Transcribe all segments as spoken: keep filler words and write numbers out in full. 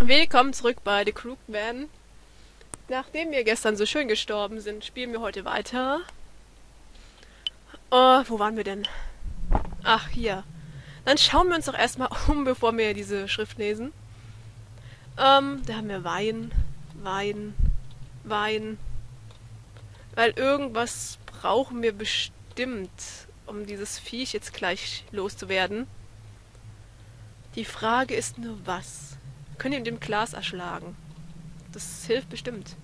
Willkommen zurück bei The Crooked Man. Nachdem wir gestern so schön gestorben sind, spielen wir heute weiter. Oh, wo waren wir denn? Ach, hier. Dann schauen wir uns doch erstmal um, bevor wir diese Schrift lesen. Ähm, da haben wir Wein, Wein, Wein. Weil irgendwas brauchen wir bestimmt, um dieses Viech jetzt gleich loszuwerden. Die Frage ist nur, was? Wir können ihn mit dem Glas erschlagen. Das hilft bestimmt.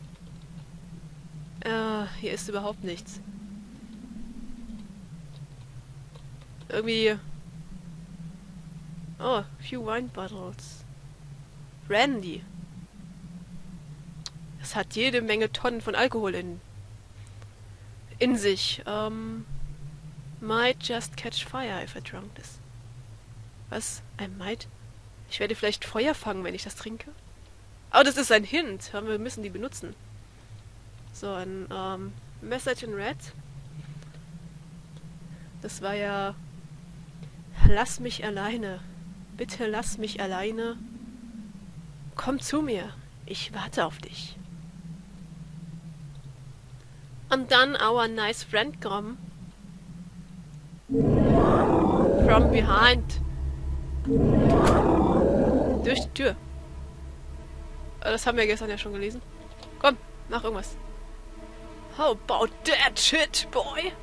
Äh, hier ist überhaupt nichts. Irgendwie... Oh, few wine bottles. Brandy. Es hat jede Menge Tonnen von Alkohol in, in sich. Ähm, might just catch fire if I drunk this. Was? I might? Ich werde vielleicht Feuer fangen, wenn ich das trinke. Oh, das ist ein Hint. Wir müssen die benutzen. So, ein ähm, Message in Red. Das war ja... Lass mich alleine. Bitte lass mich alleine. Komm zu mir. Ich warte auf dich. Und dann our nice friend come. From behind. Durch die Tür. Das haben wir gestern ja schon gelesen. Komm, mach irgendwas. How about that shit, boy?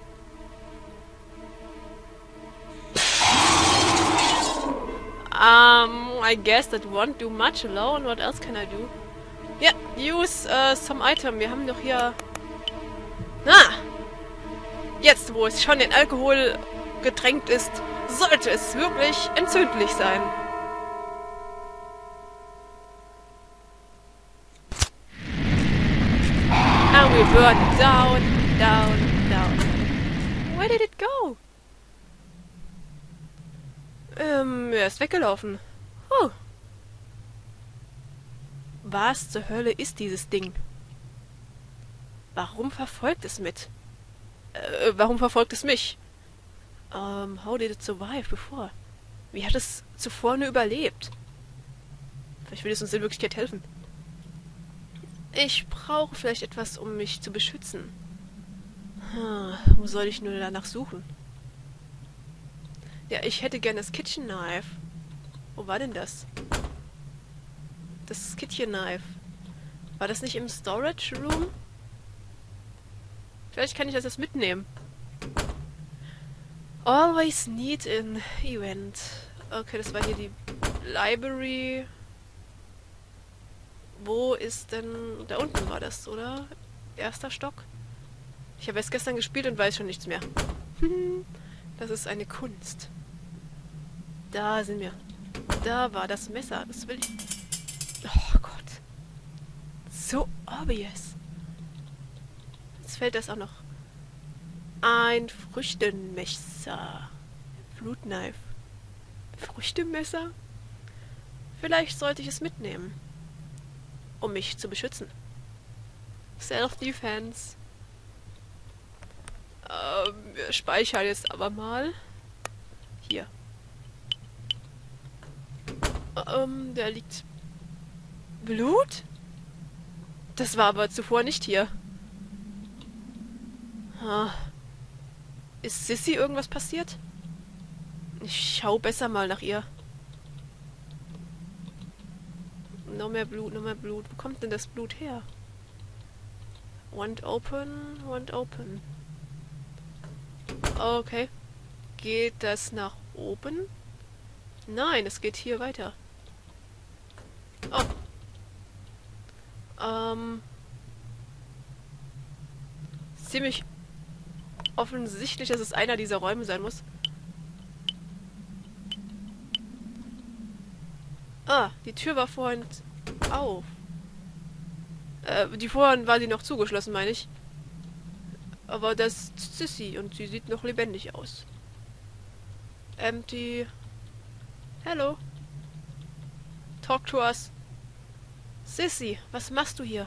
Um, I guess that won't do much alone. What else can I do? Ja, yeah, use uh, some item. Wir haben doch hier... Ah! Jetzt, wo es schon in Alkohol getränkt ist, sollte es wirklich entzündlich sein. And we burn down, down, down. Where did it go? Ähm, er ist weggelaufen. Huh. Was zur Hölle ist dieses Ding? Warum verfolgt es mit? Äh, warum verfolgt es mich? Um, how did it survive before? Wie hat es zuvor nur überlebt? Vielleicht will es uns in Wirklichkeit helfen. Ich brauche vielleicht etwas, um mich zu beschützen. Hm, wo soll ich nur danach suchen? Ja, ich hätte gern das Kitchen Knife. Wo war denn das? Das Kitchen Knife. War das nicht im Storage Room? Vielleicht kann ich das jetzt mitnehmen. Always need an event. Okay, das war hier die Library. Wo ist denn... Da unten war das, oder? Erster Stock? Ich habe erst gestern gespielt und weiß schon nichts mehr. Das ist eine Kunst. Da sind wir. Da war das Messer. Das will ich... Oh Gott. So obvious. Jetzt fällt das auch noch. Ein Früchtemesser. Blutknife. Früchtemesser? Vielleicht sollte ich es mitnehmen. Um mich zu beschützen. Self-Defense. Ähm, wir speichern jetzt aber mal. Hier. Ähm, da liegt Blut? Das war aber zuvor nicht hier. Ah. Ist Sissy irgendwas passiert? Ich schau besser mal nach ihr. Noch mehr Blut, noch mehr Blut. Wo kommt denn das Blut her? Want open, want open. Okay. Geht das nach oben? Nein, es geht hier weiter. Oh. Ähm. Ziemlich offensichtlich, dass es einer dieser Räume sein muss. Ah, die Tür war vorhin auf. Äh, die vorhin war sie noch zugeschlossen, meine ich. Aber das ist Sissy und sie sieht noch lebendig aus. Empty. Hello. Talk to us. Sissy, was machst du hier?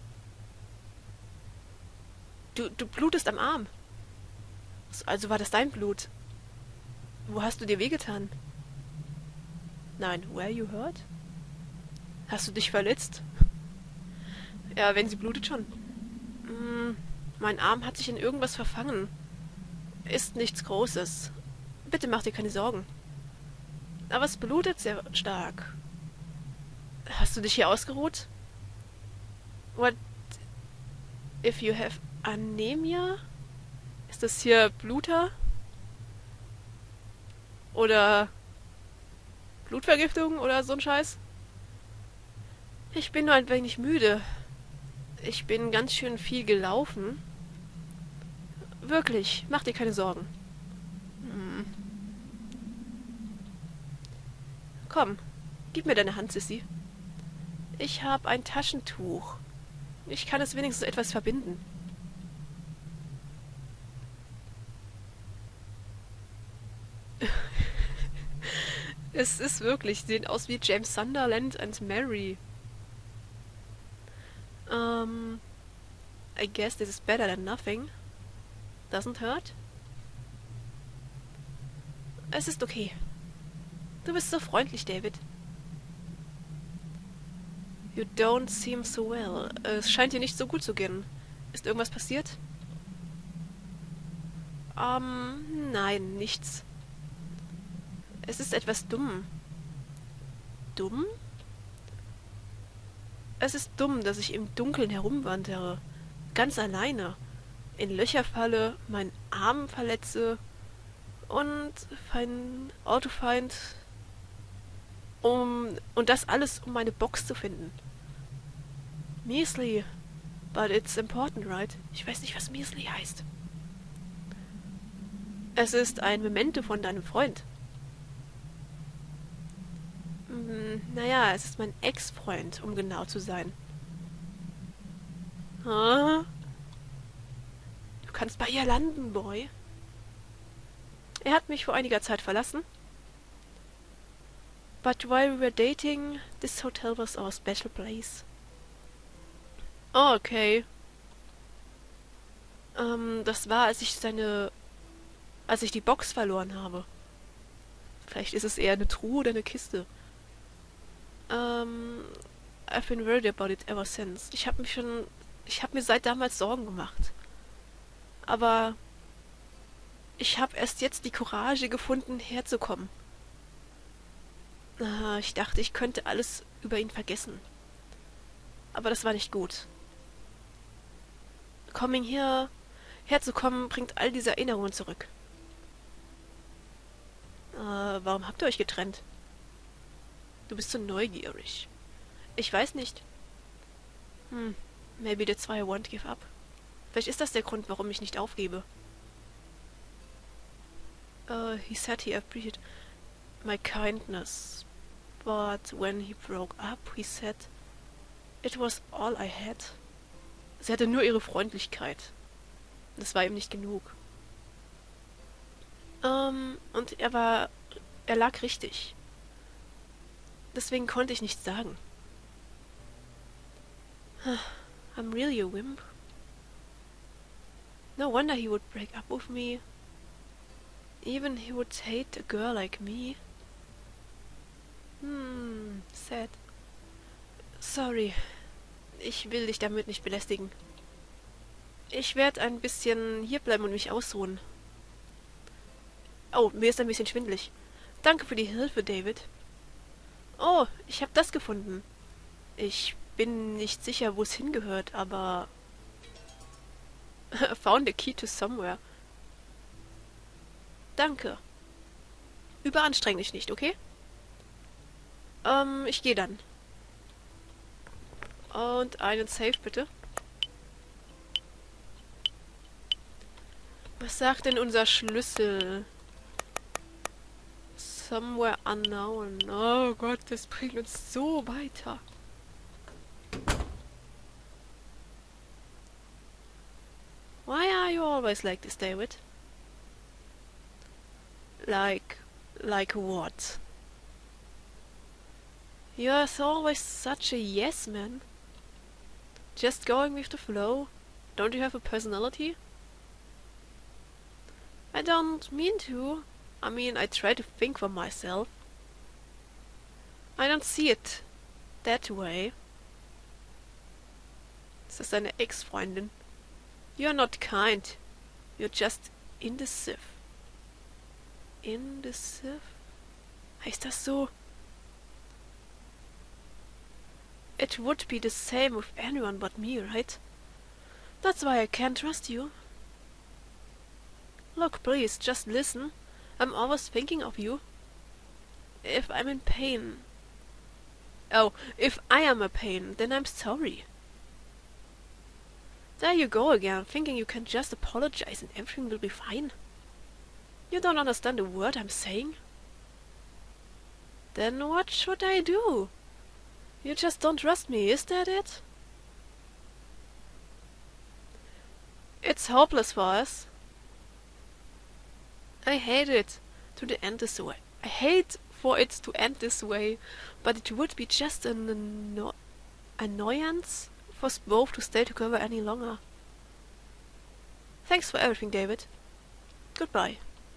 Du, du blutest am Arm. Also war das dein Blut? Wo hast du dir wehgetan? Nein, were you hurt? Hast du dich verletzt? Ja, wenn sie blutet schon. Hm, mein Arm hat sich in irgendwas verfangen. Ist nichts Großes. Bitte mach dir keine Sorgen. Aber es blutet sehr stark. Hast du dich hier ausgeruht? What if you have anemia? Ist das hier Bluter? Oder Blutvergiftung oder so ein Scheiß? Ich bin nur ein wenig müde. Ich bin ganz schön viel gelaufen. Wirklich, mach dir keine Sorgen. Hm. Komm, gib mir deine Hand, Sissy. Ich habe ein Taschentuch. Ich kann es wenigstens etwas verbinden. Es ist wirklich, sie sehen aus wie James Sunderland und Mary. Um, I guess this is better than nothing. Doesn't hurt? Es ist okay. Du bist so freundlich, David. You don't seem so well. Es scheint dir nicht so gut zu gehen. Ist irgendwas passiert? Ähm, nein, nichts. Es ist etwas dumm. Dumm? Es ist dumm, dass ich im Dunkeln herumwandere. Ganz alleine. In Löcher falle, meinen Arm verletze und ein Autofeind, um und das alles, um meine Box zu finden. Measly. But it's important, right? Ich weiß nicht, was Measly heißt. Es ist ein Memento von deinem Freund. Hm, naja, es ist mein Ex-Freund, um genau zu sein. Ah? Du kannst bei ihr landen, Boy. Er hat mich vor einiger Zeit verlassen. But while we were dating, this hotel was our special place. Oh, okay. Ähm, das war, als ich seine... als ich die Box verloren habe. Vielleicht ist es eher eine Truhe oder eine Kiste. Ähm, I've been worried about it ever since. Ich habe mich schon... Ich habe mir seit damals Sorgen gemacht. Aber... ich habe erst jetzt die Courage gefunden, herzukommen. Ah, ich dachte, ich könnte alles über ihn vergessen. Aber das war nicht gut. Coming here, herzukommen, bringt all diese Erinnerungen zurück. Äh, warum habt ihr euch getrennt? Du bist so neugierig. Ich weiß nicht. Hm, maybe that's why I won't give up. Vielleicht ist das der Grund, warum ich nicht aufgebe. Uh, he said he appreciated my kindness. But when he broke up, he said it was all I had. Sie hatte nur ihre Freundlichkeit. Das war ihm nicht genug. Ähm, und er war... er lag richtig. Deswegen konnte ich nichts sagen. I'm really a wimp. No wonder he would break up with me. Even he would hate a girl like me. Hmm, sad. Sorry. Ich will dich damit nicht belästigen. Ich werde ein bisschen hierbleiben und mich ausruhen. Oh, mir ist ein bisschen schwindelig. Danke für die Hilfe, David. Oh, ich habe das gefunden. Ich bin nicht sicher, wo es hingehört, aber... Found the key to somewhere. Danke. Überanstreng dich nicht, okay? Ähm, ich gehe dann. Und einen Safe, bitte. Was sagt denn unser Schlüssel? Somewhere unknown. Oh Gott, das bringt uns so weiter. Why are you always like this, David? Like... like what? You're always such a yes man. Just going with the flow. Don't you have a personality? I don't mean to. I mean, I try to think for myself. I don't see it. that way. Ist das deine Ex-Freundin? You're not kind. You're just indecisive. Indecisive? Heißt das so? It would be the same with anyone but me, right? That's why I can't trust you. Look, please, just listen. I'm always thinking of you. If I'm in pain... Oh, if I am a pain, then I'm sorry. There you go again, thinking you can just apologize and everything will be fine. You don't understand a word I'm saying? Then what should I do? You just don't trust me, is that it? It's hopeless for us. I hate it to the end this way. I hate for it to end this way, but it would be just an anno annoyance for us both to stay together any longer. Thanks for everything, David. Goodbye.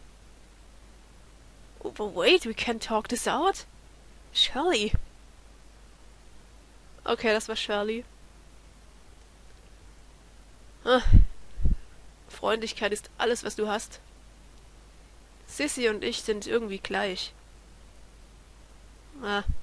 Oh, but wait, we can talk this out. Shirley. Okay, das war Shirley. Ah. Freundlichkeit ist alles, was du hast. Sissy und ich sind irgendwie gleich. Ah.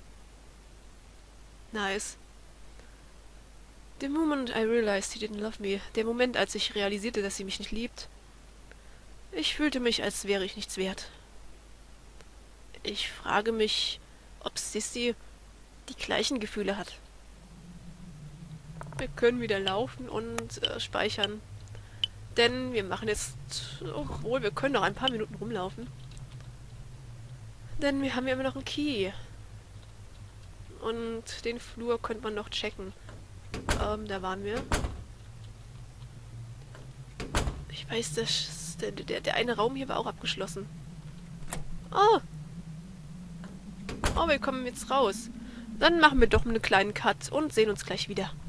Nice. The moment I realized he didn't love me. Der Moment, als ich realisierte, dass sie mich nicht liebt. Ich fühlte mich, als wäre ich nichts wert. Ich frage mich, ob Sissy die gleichen Gefühle hat. Wir können wieder laufen und äh, speichern. Denn wir machen jetzt, obwohl wir können noch ein paar Minuten rumlaufen. Denn wir haben ja immer noch einen Key. Und den Flur könnte man noch checken. Ähm, da waren wir. Ich weiß, das, der, der, der eine Raum hier war auch abgeschlossen. Oh! Oh, wir kommen jetzt raus. Dann machen wir doch einen kleinen Cut und sehen uns gleich wieder.